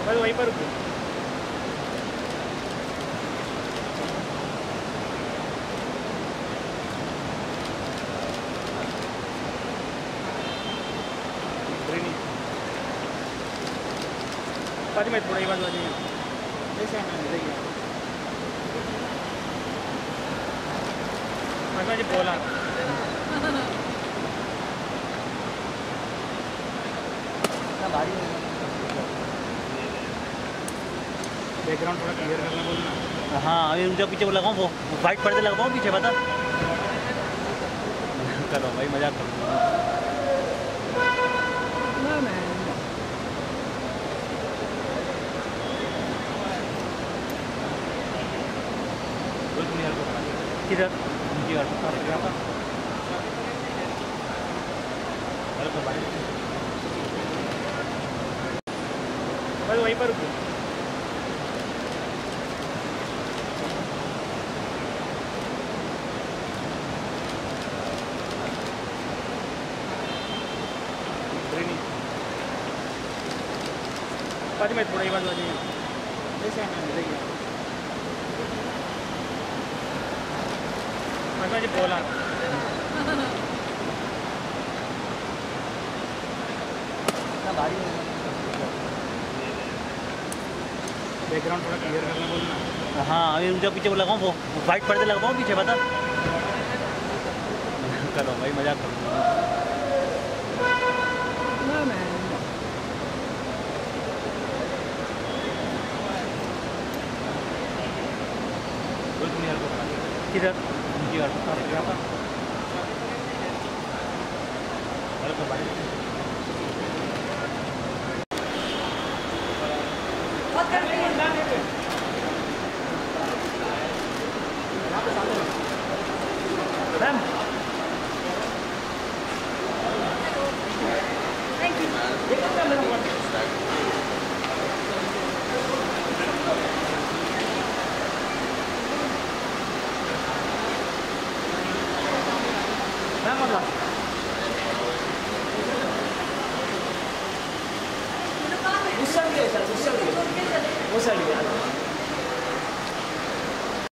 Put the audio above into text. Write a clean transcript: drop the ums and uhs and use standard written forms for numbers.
बस वहीं पर रुको। पाजी मैं थोड़ा ही बात बाजी जैसे मैं जी बोला बैकग्राउंड थोड़ा क्लियर करना बोलना। हाँ अभी मुझे पीछे लगाऊँ वो वाइट पर्दे लगाऊँ पीछे बता। चलो भाई मजाक करो। किधर बस वहीं पर रुको। पाजी मैं थोड़ा ही बात बाजी जैसे मैं जी बोला बैकग्राउंड थोड़ा क्लियर करना बोलना। हाँ अभी मुझे पीछे लगाऊँ वो वाइट पर्दे लगाऊँ पीछे बता। चलो भाई मजाक करो। किधर मैम गुस्सा भी है सर, गुस्सा भी है।